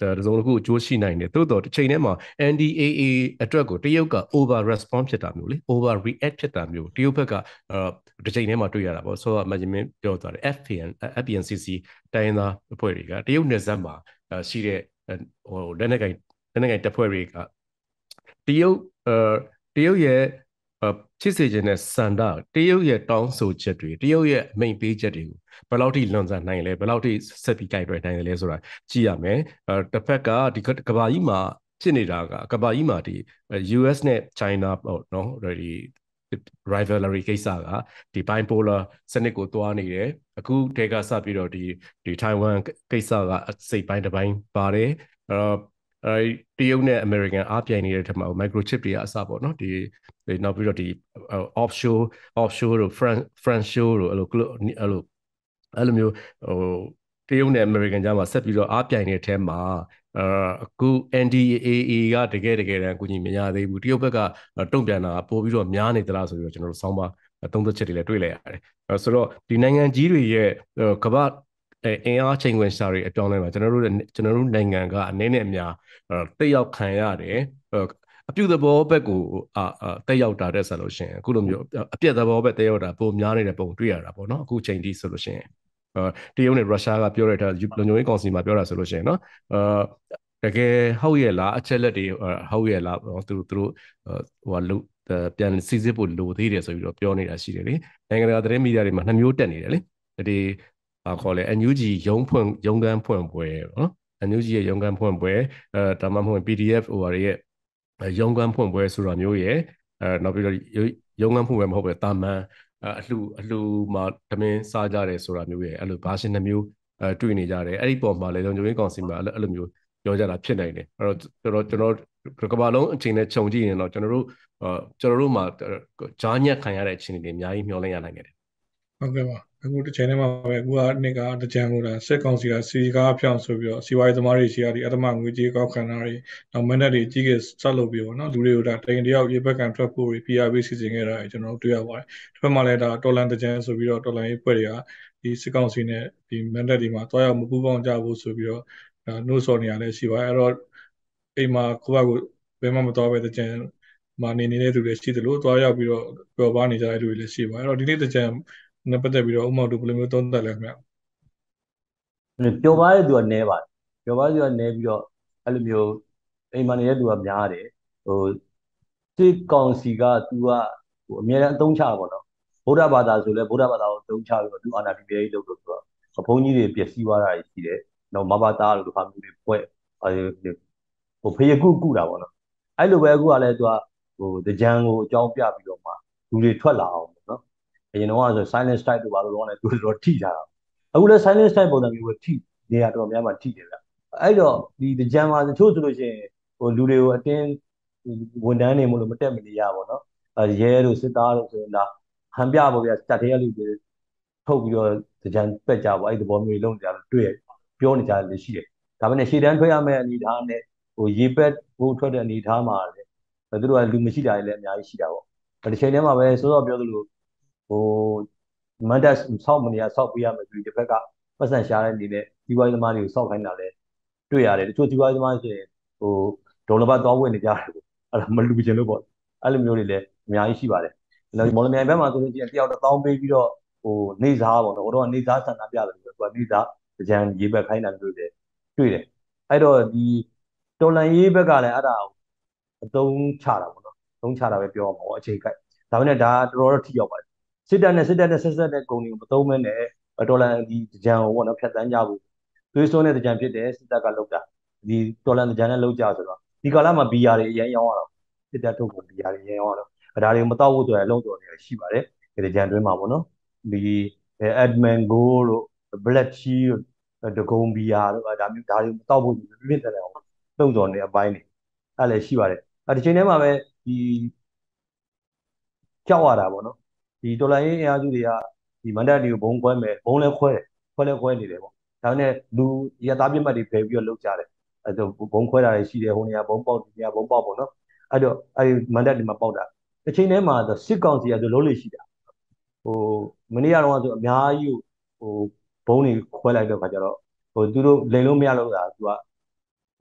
တစုံတစ်ခုအကျိုးရှိနိုင်တယ်သို့တော့တစ်ချိန်တည်းမှာ NDAA အတွက်ကိုတရုတ်က over response ဖြစ်တာမျိုးလေ over react ဖြစ်တာမျိုးတရုတ်ဘက်ကတစ်ချိန်တည်းမှာတွေ့ရတာပေါ့ဆိုတော့မဂျင်မင်းပြောသွားတယ် FPNCC တိုင်းရင်းသားအဖွဲ့တွေကတရုတ်နယ်စပ်မှာရှိတဲ့လက်နက်ကိုင်တပ်ဖွဲ့တွေကတရုတ်ရဲ့ဖြစ်စေခြင်းနဲ့စန္ဒတရုတ်ရဲ့တောင်းဆိုချက်တွေတရုတ်ရဲ့မိန့်ပေးချက်တွေကိုဘယ်လောက်ထိလွန်ဆန်နိုင်လဲဘယ်လောက်ထိဆက်ပြီးကြိုက်တွယ်နိုင်လဲဆိုတာကြည့်ရမယ်တစ်ဖက်ကဒီကမ္ဘာကြီးမှာဖြစ်နေတာကကမ္ဘာကြီးမှာဒီ US နဲ့ China ပေါ့နော်ဒီ rivalry ကိစ္စကဒီ bipolar စနစ်ကိုတွားနေတယ်အခုတဲကစပြီးတော့ဒီ Taiwan ကိစ္စကစိတ်ပိုင်းတစ်ပိုင်းပါတယ်တရုတ်နဲ့ American အားပြိုင်နေတဲ့ထက်မှာ microchip တွေကအစပေါ့နော်ဒီနောက်ပြီးတော့ဒီ offshore တို့ friendshore တို့အဲ့လိုမျိုးတရုတ်နဲ့ American ကြားမှာဆက်ပြီးတော့အားပြိုင်နေတဲ့ထဲမှာအခု NDAA ကတကယ်တမ်းအကူအညီမရသေးဘူးတရုတ်ဘက်ကတုံ့ပြန်တာပို့ပြီးတော့များနေသလားဆိုပြီးတော့ကျွန်တော်တို့ဆောင်းပါသုံးသက်ချက်တွေလည်းတွေ့လိုက်ရတယ်ဆိုတော့ဒီနိုင်ငံကြီးတွေရဲ့ကမ္ဘာအင်အားချိန်ခွင်ရှာတွေအပြောင်းလဲမှာကျွန်တော်တို့နိုင်ငံကအနေနဲ့အများတက်ရောက်ခံရတယ်အပြုသဘောဘက်ကိုတက်ရောက်တာတဲ့ဆိုလို့ရှိရင်အခုလိုမျိုးအပြက်သဘောဘက်တက်ရောက်တာပုံများနေတဲ့ပုံတွေ့ရတာပေါ့နော်အခုချိန်ထိဆိုလို့ရှိရင်တရုတ်နဲ့ရုရှားကပြောရတဲ့လုံခြုံရေးကောင်စီမှာပြောတာဆိုလို့ရှိရင်နော်တကယ်ဟုတ်ရဲ့လားအချက်လက်တွေဟုတ်ရဲ့လားသူတို့ပြန်စီစစ်ဖို့လိုသေးတယ်ဆိုပြီးတော့ပြောနေတာရှိတယ်လေနိုင်ငံတကာသတင်းမီဒီယာတွေမှာ2မျိုးတက်နေတယ်လေဒီခေါ်လဲ NUG ရုံးခန်းဖွင့်ပွဲနော် NUG ရဲ့ရုံးခန်းဖွင့်ပွဲဒါမှမဟုတ် PDF ဟိုဟာရဲ့ရုံးခန်းဖွင့်ပွဲဆိုတာမျိုးရဲ့နောက်ပြီးတော့ရုံးခန်းဖွင့်ပွဲမဟုတ်ပဲတာမန်အလှမှာတမင်းစားကြတယ်ဆိုတာမျိုးရဲ့အဲ့လိုဘာရှင်2မျိုးတွေ့နေကြတယ်အဲ့ဒီပုံမှာလည်းလုံခြုံရေးကောင်စီမှာအဲ့လိုမျိုးပြောကြတာဖြစ်နိုင်တယ်အဲ့တော့ကျွန်တော်ကမ္ဘာလုံးအချိန်နဲ့ခြုံကြည့်ရင်တော့ကျွန်တော်တို့မှာဂျားညက်ခံရတဲ့အခြေအနေတွေအများကြီးမျှော်လင့်ရနိုင်တယ်ဟုတ်ကဲ့ပါအခုတစ်ချိန်တည်းမှာပဲအခုကနှစ်ကတကြံလို့ဒါစစ်ကောင်စီကစီကားဖြောင်းဆိုပြီးတော့စီဝါရေးသမားတွေရှိရဒီအတမငွေကြေးကောက်ခံတာတွေနောက်မန်းတက်တွေကြီးကဆက်လုပ်ပြီးပေါ့နော်လူတွေကိုဒါတင်တယောက်ရေဘက်ကန်ထွက်ဖို့တွေ PRB စီစဉ်ခဲ့တာကျွန်တော်တို့တွေ့ရပါတယ်တစ်ဖက်မှာလည်းဒါတော်လန်တကြံဆိုပြီးတော့တော်လန်ရေးဖွဲ့တွေကဒီစစ်ကောင်စီနဲ့ဒီမန်းတက်တွေမှာတွားရောက်မပူးပေါင်းကြဖို့ဆိုပြီးတော့ဒါနှိုးဆော်နေရလဲရှိပါတယ်အဲ့တော့အိမ်မှာကိုယ့်ဘက်ကိုဘယ်မှမတော်ပဲတကြံမှာနေတဲ့သူတွေရှိတယ်လို့တွားရောက်ပြီးတော့ပျော်ပါနေကြတဲ့သူတွေလည်းရှိပါတယ်အဲ့တော့ဒီနေ့တကြံနဲ့ပတ်သက်ပြီးတော့ဥမောက်တို့ဘယ်လိုမျိုးသုံးသပ်လဲခင်ဗျပျော်ပါတဲ့သူကနေပါတယ်ပျော်ပါတဲ့သူကနေပြီးတော့အဲ့လိုမျိုးအိမ်မှာနေတဲ့သူကများတယ်စစ်ကောင်စီကသူကအများအားအသုံးချတာပေါ့နော်ဗုဒ္ဓဘာသာဆိုလဲဗုဒ္ဓဘာသာကိုအသုံးချပြီးတော့သူအာဏာတည်မြဲရေးလုပ်လို့ဆိုတော့ဘုန်းကြီးတွေပျက်စီးသွားတာရှိတယ်နောက်မဘာသာလို့ဟာမျိုးတွေဖွဲ့ဖေးကုတာပေါ့နော်အဲ့လိုပဲအခုကလည်းသူကတကြံကိုအကြောင်းပြပြီးတော့မှလူတွေထွက်လာအောင်ပေါ့နော်အရင်တော့ဆို silent strike တို့ဘာလို့တော့လဲသူတို့ထိကြတာအခုလည်း silent strike ပုံစံမျိုးပဲထိနေရတော့များမှထိတယ်ဗျအဲ့တော့ဒီတကြံမှာတချို့ဆိုလို့ရှိရင်လူတွေကိုအတင်းဝန်ထမ်းတွေမလို့မတက်မနေရပါတော့ရဲတို့စစ်သားတို့ဆိုရင်ဒါဟန်ပြဖို့ဗျစက်သေးရလူတွေထုတ်ပြီးတော့တကြံပက်ကြပေါ့အဲ့ဒီသဘောမျိုးလုံးကြလို့တွေ့ပြောနေကြတယ်ရှိတယ်ဒါပေမဲ့ရှေ့တန်းထွက်ရမယ့်အနေအထားနဲ့ရေပက်ဖို့ထွက်တဲ့အနေအထားမှာလည်းသူတို့ကလူမရှိတာလည်းအများကြီးရှိတာပေါ့ဒီချိန်ထဲမှာပဲစောစောပြောသလိုမန်တက်ဆောက်မနေရဆောက်ပေးရမယ်ဆိုပြီးတစ်ဖက်ကပတ်စံရှားတဲ့အနေနဲ့ဒီဝိုင်းသမားတွေကိုဆောက်ခိုင်းတာလည်းတွေ့ရတယ်တချို့ဒီဝိုင်းသမားဆိုရင်ဒေါ်လာဘတ်သွားဝင်နေကြတယ်ပေါ့အဲ့ဒါမလူချင်လို့ပေါ့အဲ့လိုမျိုးတွေလည်းအများကြီးရှိပါတယ်မော်လမြိုင်ဘက်မှာဆိုလို့ရှိရင်တယောက်1000ပေးပြီးတော့နေစားပေါ့နော်တော့နေစားဆန္ဒပြတယ်ဆိုတော့နေစားကြံရေးဘက်ခိုင်းတာမျိုးတွေတွေ့တယ်အဲ့တော့ဒီတော်လန်ရေးဘက်ကလည်းအဲ့ဒါအသုံးချတာပေါ့နော်သုံးချတာပဲပြောမှာပေါ့အခြေခိုက်ဒါပေမဲ့ဒါတော်တော်ထိရောက်ပါတယ်စစ်တပ်နဲ့ဆက်တဲ့ဂုံတွေကိုမသုံးမဲနဲ့တော်လန်ဒီကြံကိုပေါ့နော်ဖြတ်တန်းကြဖို့သွေးစွန်းတဲ့ကြံဖြစ်တယ်စစ်တပ်ကလောက်တာဒီတော်လန်ကြံနဲ့လောက်ကြဆိုတော့ဒီကာလမှာဘီယာတွေအရင်ရောင်းရတော့စစ်တပ်ထုတ်ဖို့ဘီယာတွေအရင်ရောင်းရတော့ဒါတွေမတော့ဖို့ဆိုရင်အလုံးတော်တွေရှိပါတယ်ဒီကြံတွင်းမှာပေါ့နော်ဒီ Edmango တို့ Black Tea တို့ဒဂုံဘီယာတို့ဒါမျိုးဒါတွေမတော့ဖို့ပြင်းတယ်အောင်လုံတော်နေအပိုင်းနေအဲ့လည်းရှိပါတယ်ဒီချိန်ထဲမှာပဲဒီကြောက်ရတာပေါ့နော်ဒီတော်လိုင်းရေးအင်အားစုတွေကဒီမန္တလေးကိုဘုံခွဲမယ်ဘုံလည်းခွဲနေတယ်ပေါ့ဒါနဲ့လူရသားပြတ်မှတ်တွေဖယ်ပြီးတော့လောက်ကြတယ်အဲ့တော့ဘုံခွဲတာတွေရှိတယ်ဟိုနေရာဘုံပေါက်ဒီနေရာဘုံပေါက်ပေါ့နော်အဲ့တော့အဲ့ဒီမန္တလေးမှာပေါက်တာတစ်ချိန်ထဲမှာစစ်ကောင်စီကဆိုလုံးလေးရှိတာမနေ့ကတော့ဆိုအများကြီးဘုံတွေခွဲလိုက်တော့ခါကျတော့သူတို့လိန်လို့မရလို့သူက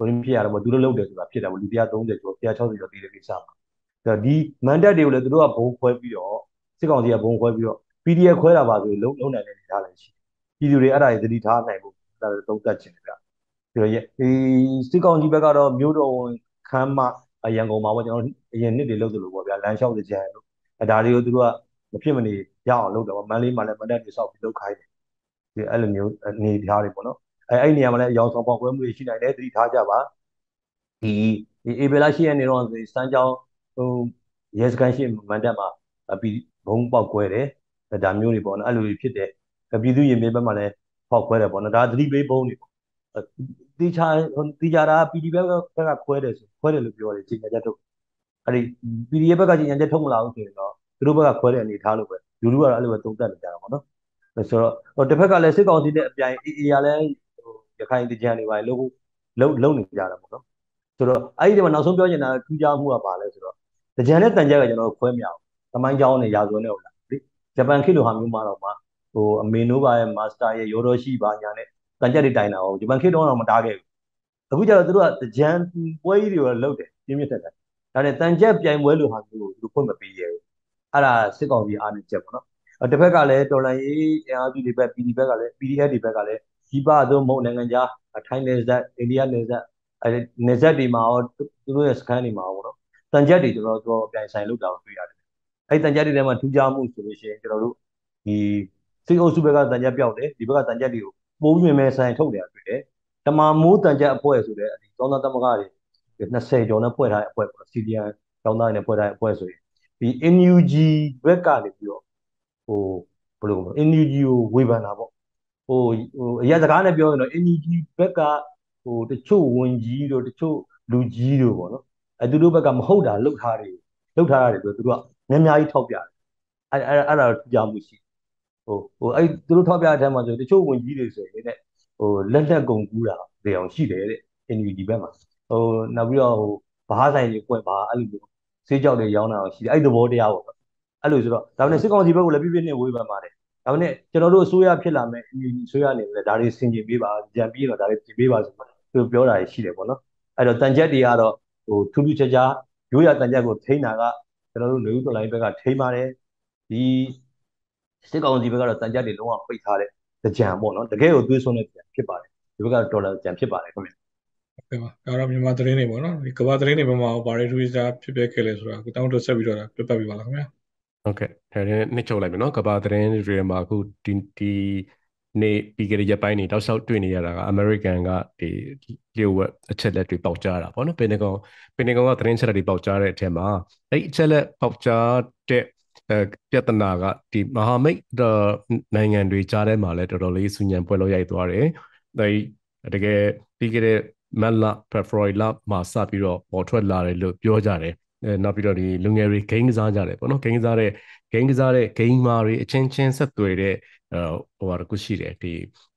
ကိုရင်းဖြစ်ရတော့သူတို့လုပ်တယ်ဆိုတာဖြစ်တာပေါ့လူ130ကျော်160ကျော်တည်တဲ့ကိစ္စပါဒီ mandate တွေကိုလည်းသူတို့ကဘုံခွဲပြီးတော့စစ်ကောင်စီကဘုံခွဲပြီးတော့ PDF ခွဲတာပါဆိုရင်လုံးနိုင်တဲ့အနေထားလည်းရှိပြည်သူတွေအဲ့ဒါတွေသတိထားနိုင်ဖို့ဒါသုံးသပ်ချင်တယ်ဗျဒီစစ်ကောင်စီဘက်ကတော့မြို့တော်ဝန်ခမ်းမရန်ကုန်မှာပေါ့ကျွန်တော်အရင်နှစ်တွေလုပ်သလိုပေါ့ဗျာလမ်းလျှောက်ကြံလို့ဒါတွေကိုသူတို့ကမဖြစ်မနေရအောင်လုပ်တယ်ပေါ့မန္တလေးမှာလည်း mandate တွေဆောက်ပြီးလုပ်ခိုင်းတယ်ဒီအဲ့လိုမျိုးအနေထားတွေပေါ့နော်အဲ့နေရာမှာလည်းအယောင်ဆောင်ပေါက်ကွဲမှုတွေရှိနိုင်တယ်သတိထားကြပါဒီဧပြီလ10ရက်နေ့တော့စမ်းကြောင်းရဲစခန်းရှိမန်တပ်မှာပြီးဘုံပေါက်ကွဲတယ်ဒါမျိုးတွေပေါ့နော်အဲ့လိုတွေဖြစ်တယ်ပြည်သူရင်မြေဘက်မှာလည်းပေါက်ကွဲတယ်ပေါ့နော်ဒါသတိပေးဘုံတွေပေါ့တိကျတာ PD ဘက်ကခွဲတယ်ဆိုခွဲတယ်လို့ပြောတယ်ကြေညာချက်ထုတ်အဲ့ဒီ PD ဘက်ကကြေညာချက်ထုတ်မလာဘူးဆိုရင်တော့သူတို့ဘက်ကခွဲတဲ့အနေထားလို့ပဲလူလူကတော့အဲ့လိုပဲသုံးသပ်နေကြတာပေါ့နော်ဆိုတော့တစ်ဖက်ကလည်းစစ်ကောင်စီနဲ့အပြိုင် AA ကလည်းရခိုင်တကြံတွေပါလုံးနေကြတာပေါ့နော်ဆိုတော့အဲ့ဒီမှာနောက်ဆုံးပြောချင်တာထူးခြားမှုကပါလဲဆိုတော့တကြံနဲ့တန်ကြက်ကကျွန်တော်ခွဲမရဘူးသမိုင်းကြောင်းနဲ့ရာဇဝင်နဲ့ဟုတ်လားလေဂျပန်ခေတ်လိုဟာမျိုးမှာတော့အမေနိုးပါရဲ့မာစတာရဲ့ရော်တော်ရှိပါညာနဲ့တန်ကြက်တွေတိုင်တာဟုတ်ဂျပန်ခေတ်တော့မတားခဲ့ဘူးအခုကျတော့သူတို့ကတကြံပွဲကြီးတွေလုပ်တယ်ပြင်းပြတက်တယ်ဒါနဲ့တန်ကြက်ပြိုင်ပွဲလိုဟာမျိုးကိုသူတို့ဖွင့်မပေးရဘူးအဲ့ဒါစစ်ကောင်စီအားနဲ့ချက်ပေါ့နော်တစ်ဖက်ကလည်းတော်လန်ရေးအင်အားစုတွေဘက် PD ဘက်ကလည်း PDF တွေဘက်ကလည်းကြီးပါတော့မဟုတ်နိုင်ငံခြားထိုင်းနယ်စပ်အိန္ဒိယနယ်စပ်နယ်စပ်တွေမှာရောသူတို့ရဲ့စခန်းတွေမှာရောပေါ့နော်တန်ကြက်တွေကျွန်တော်တို့အပြိုင်ဆိုင်လုပ်တာကိုတွေ့ရတယ်အဲ့တန်ကြက်တွေထဲမှာထူးခြားမှုဆိုလို့ရှိရင်ကျွန်တော်တို့ဒီစစ်အုပ်စုဘက်ကတန်ကြက်ပြောက်တယ်ဒီဘက်ကတန်ကြက်တွေကိုပိုးမြင်မဲ့ဆိုင်ထုတ်နေတာတွေ့တယ်တမာမိုးတန်ကြက်အဖွဲ့ဆိုတဲ့ဒီကျောင်းသားသမဂ္ဂတွေ20ကျော်နဲ့ဖွဲ့ထားတဲ့အဖွဲ့ပေါ့ CDN ကျောင်းသားတွေနဲ့ဖွဲ့ထားတဲ့အဖွဲ့ဆိုရင်ဒီ NUG ဘက်ကနေပြီးတော့ဘယ်လိုလဲ NUG ကိုဝေဖန်တာပေါ့အရာစကားနဲ့ပြောရင်တော့ NUG ဘက်ကတချို့ဝန်ကြီးတို့တချို့လူကြီးတို့ပေါ့နော်သူတို့ဘက်ကမဟုတ်တာလှုပ်ထားရတယ်ဆိုသူတို့ကများကြီးထောက်ပြတယ်အဲ့ဒါထူးခြားမှုရှိအဲ့သူတို့ထောက်ပြတဲ့အထက်မှာဆိုတချို့ဝန်ကြီးတွေဆိုရင်လက်လက်ကုန်ကူးတာတွေအောင်ရှိတယ်တဲ့ NUG ဘက်မှာနောက်ပြီးတော့ဘားဆိုင်တွေပွင့်ပါအဲ့လိုမျိုးစေးကြောက်တွေရောင်းတာအောင်ရှိတယ်အဲ့သဘောတရားပေါ့အဲ့လိုဆိုတော့ဒါနဲ့စစ်ကောင်စီဘက်ကိုလည်းပြပြနဲ့ဝေဖန်ပါတယ်ဒါနဲ့ကျွန်တော်တို့အစိုးရဖြစ်လာမယ်အစိုးရအနေနဲ့ဒါတွေဆင်ခြင်ပေးပါကြံပြီးတော့ဒါတွေပြင်ပေးပါဆိုတော့သူပြောတာရှိတယ်ပေါ့နော်အဲ့တော့တန်ကြက်တွေကတော့ထူးထူးခြားခြားရိုးရတန်ကြက်ကိုထိန်းတာကကျွန်တော်တို့လူဦးတော်လိုင်းဘက်ကထိန်းပါတယ်ဒီစစ်ကောင်စီဘက်ကတော့တန်ကြက်တွေလုံးဝပိတ်ထားတဲ့ကြံပေါ့နော်တကယ်ကိုသွေးစွန်းတဲ့ကြံဖြစ်ပါတယ်ဒီဘက်ကဒေါ်လာကြံဖြစ်ပါတယ်ခင်ဗျဟုတ်ကဲ့ပါဒါတော့မြန်မာသတင်းတွေပေါ့နော်ဒီကမ္ဘာသတင်းတွေဘက်မှာဘာတွေထူးခြားဖြစ်ပျက်ခဲ့လဲဆိုတာကိုတောင်းတဆက်ပြီးတော့ပြသပြပါလားခင်ဗျာဟုတ်ကဲ့ဒါနဲ့နှစ်ချုပ်လိုက်ပြီနော်ကမ္ဘာသတင်းတွေမှာအခုဒီနေ့ပြီးကြတဲ့ရက်ပိုင်းတွေတောက်လျှောက်တွေ့နေရတာကအမေရိကန်ကဒီလျှို့ဝှက်အချက်လက်တွေပေါက်ကြားတာပေါ့နော်ပင်တဂွန်ကသတင်းချက်လက်တွေပေါက်ကြားတဲ့အထက်မှာအဲ့အချက်လက်ပေါက်ကြားတဲ့ပြဿနာကဒီမဟာမိတ်နိုင်ငံတွေကြားထဲမှာလည်းတော်တော်လေးဆူညံပွဲလို့ရိုက်သွားတယ်တကယ်ပြီးကြတဲ့မတ်လ ဖေဖော်ဝါရီလမှာစပြီးတော့ပေါ်ထွက်လာတယ်လို့ပြောကြတယ်နောက်ပြီးတော့ဒီလူငယ်တွေဂိမ်းကစားကြတယ်ပေါ့နော်ဂိမ်းကစားတဲ့ဂိမ်းမာတွေအချင်းချင်းဆက်သွယ်တဲ့ဟာတခုရှိတယ်ဒီ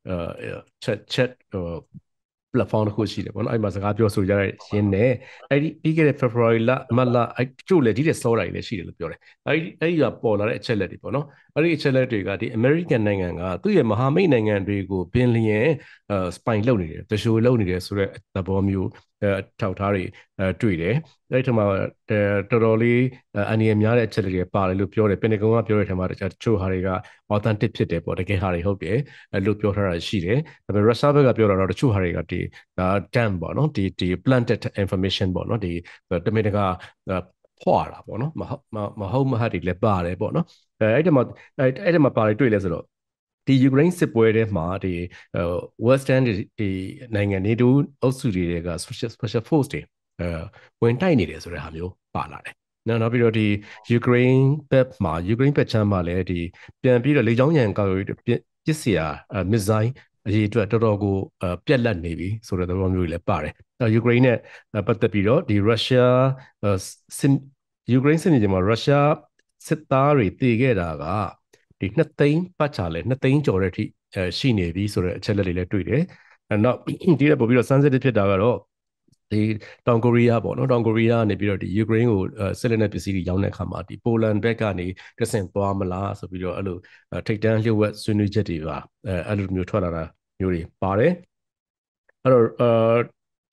chat platform တခုရှိတယ်ပေါ့နော်အဲ့မှာစကားပြောဆိုကြတဲ့ရင်းနဲ့အဲ့ဒီပြီးခဲ့တဲ့ February လမတ်လအဲ့ကျို့လေဒီတဲ့စောတာတွေလည်းရှိတယ်လို့ပြောတယ်အဲ့ဒီကပေါ်လာတဲ့အချက်လက်တွေပေါ့နော်အဲ့ဒီအချက်လက်တွေကဒီ American နိုင်ငံကသူ့ရဲ့မဟာမိတ်နိုင်ငံတွေကိုပင်လျင် spy လုပ်နေတယ်တရှိုးလုပ်နေတယ်ဆိုတဲ့သဘောမျိုးထောက်ထားတွေတွေ့တယ်အဲ့ဒီမှာတော်တော်လေးအန္တရာယ်များတဲ့အချက်တွေပါတယ်လို့ပြောတယ်ပင်တဂွန်ကပြောတဲ့ထဲမှာတချို့ဟာတွေက authentic ဖြစ်တယ်ပေါ့တကယ်ဟာတွေဟုတ်တယ်လို့ပြောထားတာရှိတယ်ဒါပေမဲ့ Russia ဘက်ကပြောတာတော့တချို့ဟာတွေကဒီdamn ပေါ့နော်ဒီ planted information ပေါ့နော်ဒီတမင်တကာဖွာတာပေါ့နော်မဟုတ်မဟုတ်တွေလည်းပါတယ်ပေါ့နော်အဲ့ဒီမှာပါတယ်တွေ့လဲဆိုတော့ဒီယူကရိန်းစစ်ပွဲထဲမှာဒီ Western ဒီနိုင်ငံနေတူအုပ်စုတွေက special force တွေဝင်တိုက်နေတယ်ဆိုတဲ့ဟာမျိုးပါလာတယ်နောက်ပြီးတော့ဒီယူကရိန်းဘက်ချမ်းမှာလည်းဒီပြန်ပြီးတော့လေကြောင်းရန်ကာကွယ်ရေးပစ္စည်းမစ်ဇိုင်းအရေးအတွက်တော်တော်ကိုပြက်လက်နေပြီဆိုတဲ့သဘောမျိုးတွေလည်းပါတယ်ယူကရိန်းနဲ့ပတ်သက်ပြီးတော့ဒီရုရှားယူကရိန်းစစ်မြေပြင်မှာရုရှားစစ်သားတွေတည်ခဲ့တာကဒီ2သိန်းပတ်ချာလဲ2သိန်းကျော်တဲ့အထိရှိနေပြီဆိုတဲ့အချက်လက်တွေလည်းတွေ့တယ်နောက်ဒီလည်းပို့ပြီးတော့ sensitive ဖြစ်တာကတော့ဒီတောင်ကိုရီးယားပေါ့နော်တောင်ကိုရီးယားကနေပြီးတော့ဒီယူကရိန်းကိုစစ်လက်နက်ပစ္စည်းတွေရောင်းတဲ့အခါမှာဒီပိုလန်ဘက်ကနေတဆင့်သွားမလားဆိုပြီးတော့အဲ့လိုထိတ်တန်းလျှို့ဝှက်ဆွေးနွေးချက်တွေပါအဲ့လိုမျိုးထွက်လာတာမျိုးတွေပါတယ်အဲ့တော့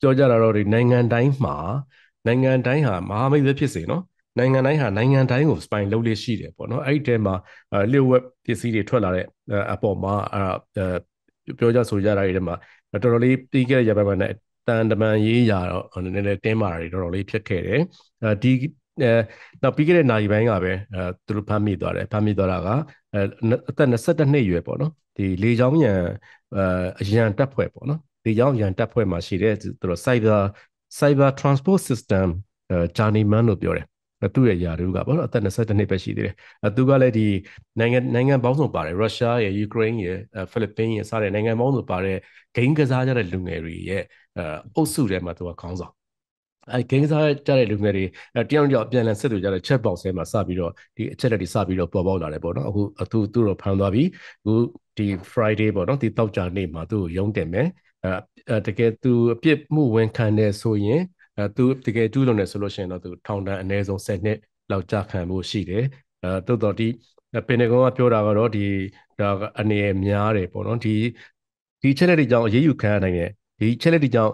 ပြောကြတာတော့ဒီနိုင်ငံတိုင်းဟာမဟာမိတ်ပဲဖြစ်စေနော်နိုင်ငံတိုင်းဟာနိုင်ငံတိုင်းကို spy လုပ်လို့ရှိတယ်ပေါ့နော်အဲ့ဒီတဲမှာလျှို့ဝှက်ပစ္စည်းတွေထွက်လာတဲ့အပေါ်မှာပြောကြဆိုကြတာတွေထဲမှာတော်တော်လေးပြီးခဲ့တဲ့ရပိုင်းမှာနဲ့တန်တမန်ရေးရာတော့နည်းနည်းတင်းမာတာတွေတော်တော်လေးဖြစ်ခဲ့တယ်နောက်ပြီးခဲ့တဲ့နိုင်ပိုင်းကပဲသူတို့ဖမ်းမိသွားတာကအသက်22နှစ်ရွယ်ပေါ့နော်ဒီလေချောင်းရန်အရန်တပ်ဖွဲ့ပေါ့နော်လေချောင်းရန်တပ်ဖွဲ့မှာရှိတဲ့သူတို့ cyber transport system journeyman လို့ပြောတယ်သူ့ရဲ့ယာတို့ကပေါ့နော်အသက်22နှစ်ပဲရှိသေးတယ်သူကလည်းဒီနိုင်ငံပေါင်းစုံပါတယ်ရုရှားရယ်ယူကရိန်းရယ်ဖိလစ်ပင်းရယ်စတဲ့နိုင်ငံပေါင်းစုံပါတဲ့ဂိမ်းကစားကြတဲ့လူငယ်တွေရဲ့အုပ်စုထဲမှာသူကခေါင်းဆောင်ဂိမ်းကစားကြတဲ့လူငယ်တွေတယောက်အပြန်အလှန်ဆက်သွယ်ကြတဲ့ chat box ထဲမှာစပြီးတော့ဒီအချက်လက်တွေစပြီးတော့ပေါ်ပေါက်လာတယ်ပေါ့နော်အခုသူ့တော့ဖမ်းသွားပြီအခုဒီ Friday ပေါ့နော်ဒီတောက်ကြနေ့မှာသူ့ကိုရုံးတင်မယ်တကယ်သူအပြစ်မှုဝန်ခံတယ်ဆိုရင်သူတကယ်ကျူးလွန်တယ်ဆိုလို့ရှိရင်တော့သူထောင်ဒဏ်အနည်းဆုံး10နှစ်လောက်ကြာခံမှုရှိတယ်တိုးတော့ဒီပင်တဂွန်ကပြောတာကတော့ဒီဒါအနေနဲ့များတယ်ပေါ့နော်ဒီချက်လက်တွေကြောင့်အရေးယူခံရနိုင်တယ်ဒီချက်လက်တွေကြောင့်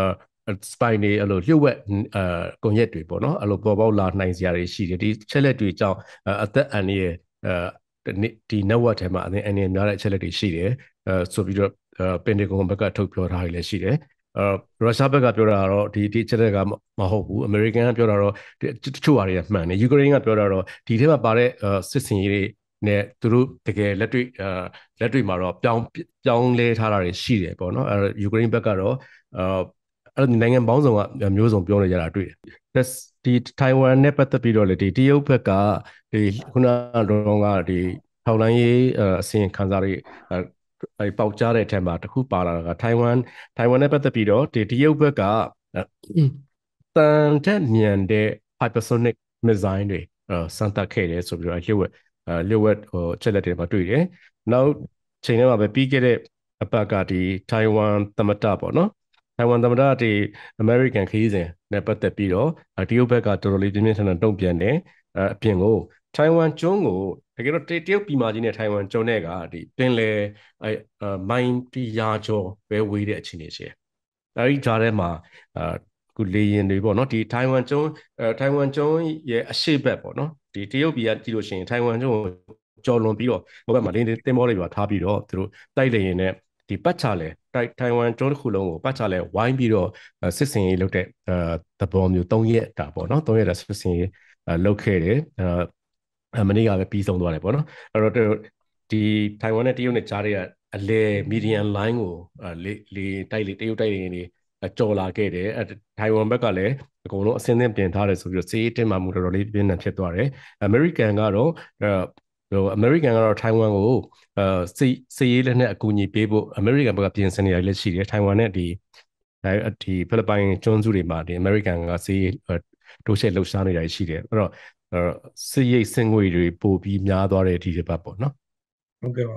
spy တွေအဲ့လိုလျှို့ဝှက်ကွန်ရက်တွေပေါ့နော်အဲ့လိုပေါ်ပေါက်လာနိုင်စရာတွေရှိတယ်ဒီချက်လက်တွေကြောင့်အသက်အန္တရာယ်ဒီ network ထဲမှာအန္တရာယ်များတဲ့ချက်လက်တွေရှိတယ်ဆိုပြီးတော့ပင်တဂွန်ဘက်ကထုတ်ပြောထားတယ်လည်းရှိတယ်ရုရှားဘက်ကပြောတာတော့ဒီချက်လက်ကမဟုတ်ဘူးအမေရိကန်ကပြောတာတော့တချို့ဟာတွေကမှန်တယ်ယူကရိန်းကပြောတာတော့ဒီထဲမှာပါတဲ့စစ်စင်ရေးတွေနဲ့သူတို့တကယ်လက်တွေ့မှာတော့ပြောင်းလဲထားတာတွေရှိတယ်ပေါ့နော်ယူကရိန်းဘက်ကတော့အဲ့နိုင်ငံပေါင်းစုံကမျိုးစုံပြောနေကြတာတွေ့တယ်ဒီထိုင်ဝမ်နဲ့ပတ်သက်ပြီးတော့လေဒီတရုတ်ဘက်ကဒီခုနကတော့ကဒီထောက်လိုင်းရေးအစီရင်ခံစာတွေပေါက်ကြားတဲ့အထက်မှာတခုပါလာတာကထိုင်ဝမ်နဲ့ပတ်သက်ပြီးတော့ဒီတရုတ်ဘက်ကတန်တက်မြန်တဲ့ hypersonic missile တွေစမ်းသပ်ခဲ့တယ်ဆိုပြီးတော့လျှို့ဝှက်ချက်လက်တွေမှာတွေ့တယ်နောက်ချိန်ထဲမှာပဲပြီးခဲ့တဲ့အပတ်ကဒီထိုင်ဝမ်သမ္မတပေါ့နော်ထိုင်ဝမ်သမ္မတဒီ American ခရီးစဉ်နဲ့ပတ်သက်ပြီးတော့တရုတ်ဘက်ကတော်တော်လေးပြင်းပြင်းထန်ထန်တုံ့ပြန်တယ်အပြင်ကိုထိုင်ဝမ်ကျွန်းကိုတကယ်တော့တရုတ်ပြည်မကြီးနဲ့ထိုင်ဝမ်ကျွန်းတွေကဒီပင်လယ်မိုင်100ကျော်ပဲဝေးတဲ့အခြေအနေရှိတယ်အဲဒီကြားထဲမှာခုလေယာဉ်တွေပေါ့နော်ဒီထိုင်ဝမ်ကျွန်းရဲ့အရှေ့ဘက်ပေါ့နော်ဒီတရုတ်ပြည်ကကြည့်လို့ရှိရင်ထိုင်ဝမ်ကျွန်းကိုကျော်လွန်ပြီးတော့ဟိုဘက်မှာတင်မောတွေပါထားပြီးတော့သူတို့တိုက်လေယာဉ်နဲ့ဒီပတ်ချလဲထိုင်ဝမ်ကျွန်းတစ်ခုလုံးကိုပတ်ချလဲဝိုင်းပြီးတော့စစ်စင်ရေးလုပ်တဲ့သဘောမျိုး3ရက်တာပေါ့နော်3ရက်တာစစ်စင်ရေးလုပ်ခဲ့တယ်မနေ့ကပဲပြီးဆုံးသွားတယ်ပေါ့နော်အဲ့တော့ဒီထိုင်ဝမ်နဲ့တရုတ်နဲ့ကြားထဲကအလဲ median line ကိုတရုတ်တိုက်လေယာဉ်တွေကြော်လာခဲ့တယ်ထိုင်ဝမ်ဘက်ကလည်းအကုန်လုံးအစင်းသင်းပြင်ထားတယ်ဆိုပြီးတော့စီးရေးတင်မှမှုတော်တော်လေးပြင်းထန်ဖြစ်သွားတယ်အမေရိကန်ကတော့ထိုင်ဝမ်ကိုစီးရေးလက်နဲ့အကူအညီပေးဖို့အမေရိကန်ဘက်ကပြင်ဆင်နေရလည်းရှိတယ်ထိုင်ဝမ်နဲ့ဒီဖိလစ်ပိုင်ကျွန်းစုတွေမှာဒီအမေရိကန်ကစီးတိုးချဲ့လှုပ်ရှားနေတာရှိတယ်အဲ့တော့စီးရိတ်စင်ငွေတွေပို့ပြီးများသွားတဲ့ဒီတစ်ပတ်ပေါ့နော်ဟုတ်ကဲ့ပါ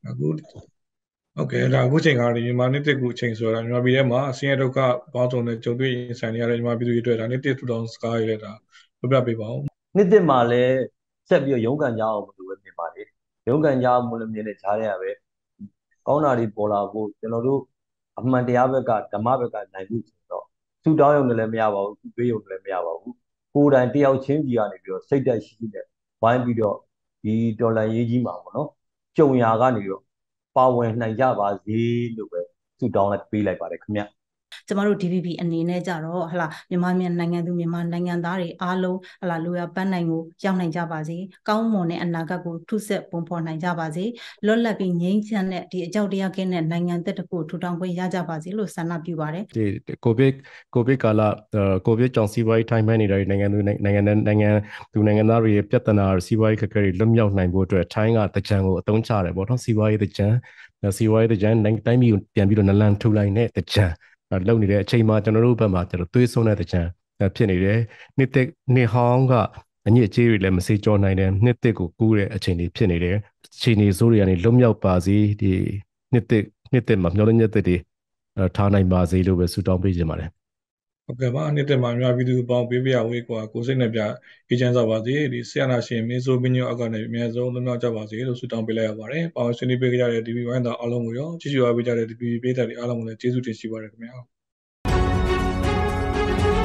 အခုချိန်ကမြန်မာနှစ်တစ်ခုချိန်ဆိုတာမြန်မာပြည်ထဲမှာအစင်းရဒုက္ခပေါင်းစုံနဲ့ကြုံတွေ့ရင်ဆိုင်နေရတဲ့မြန်မာပြည်သူတွေအတွက်ဒါနှစ်တစ်2000စကားရေးလိုက်တာပြပြပေးပါဦးနှစ်တစ်မှာလည်းဆက်ပြီးရုန်းကန်ကြအောင်လို့ပဲမြင်ပါလေရုန်းကန်ကြအောင်လို့မြင်တဲ့ကြားထဲကပဲကောင်းတာတွေပေါ်လာဖို့ကျွန်တော်တို့အမှန်တရားဘက်ကဓမ္မဘက်ကနိုင်ဖို့ဆိုတော့သူ့တောင်းရုံနဲ့လည်းမရပါဘူးသူ့ပေးရုံနဲ့လည်းမရပါဘူးကိုယ်တိုင်တယောက်ချင်းကြီးကနေပြီးတော့စိတ်တက်ရှိတဲ့ဝိုင်းပြီးတော့ဒီတော်လန်ရေးကြီးမှာပေါ့နော်ကြုံရာကနေတော့ပါဝင်နိုင်ကြပါစေလို့ပဲသူ့တောင်းလိုက်ပေးလိုက်ပါတယ်ခင်ဗျကျမတို့ DVB အနေနဲ့ကြတော့မြန်မာနိုင်ငံသူမြန်မာနိုင်ငံသားတွေအားလုံးလိုရာပန်းနိုင်ကိုရောက်နိုင်ကြပါစေကောင်းမွန်တဲ့အနာဂတ်ကိုထုဆက်ပုံဖော်နိုင်ကြပါစေလွတ်လပ်ပြီးငြိမ်းချမ်းတဲ့ဒီအကြောက်တရားကင်းတဲ့နိုင်ငံသက်တစ်ခုထူထောင်ခွင့်ရကြပါစေလို့ဆန္ဒပြုပါတယ်ဒီကိုဗစ်ကာလကိုဗစ်ကြောင့်စီးပွားရေးထိုင်မှန်နေတဲ့နိုင်ငံသူနိုင်ငံသားတွေရဲ့ပြဿနာစီးပွားရေးခက်ခဲတွေလွတ်မြောက်နိုင်ဖို့အတွက်ထိုင်းကတကြံကိုအသုံးချတယ်ပေါ့နော်စီးပွားရေးတကြံတိုင်းပြည်ကိုပြန်ပြီးတော့နလန်ထူလိုက်တဲ့တကြံလုံနေတဲ့အချိန်မှာကျွန်တော်တို့ဘက်မှာသွေးဆုံးတဲ့တကြံဖြစ်နေတယ်နှစ်ဟောင်းကအညစ်အကြေးတွေလည်းမစေကြောနိုင်တယ်နှစ်သစ်ကိုကူးတဲ့အချိန်တွေဖြစ်နေတယ်အချိန်တွေစိုးတွေကနေလွတ်မြောက်ပါစေဒီနှစ်သစ်မှာမျှော်လင့်ချက်တွေထားနိုင်ပါစေလို့ပဲဆုတောင်းပေးချင်ပါတယ်ဟုတ်ကဲ့ပါနှစ်သစ်မှာမြန်မာပြည်သူပေါင်းပေးပြဝေးကိုစိတ်နဲ့ပြအေးချမ်းစွာပါစေဒီဆရာနာရှင်မင်းစိုးမင်းညောအကနေအများဆုံးလွတ်မြောက်ကြပါစေလို့ဆုတောင်းပေးလိုက်ရပါတယ်ပေါင်းဆွေးနွေးပေးကြတဲ့ DVB ဝိုင်းသားအားလုံးကိုရောကြည့်ရှုအားပေးကြတဲ့ DVB ပေးတဲ့အားလုံးကိုလည်းကျေးဇူးတင်ရှိပါတယ်ခင်ဗျာ။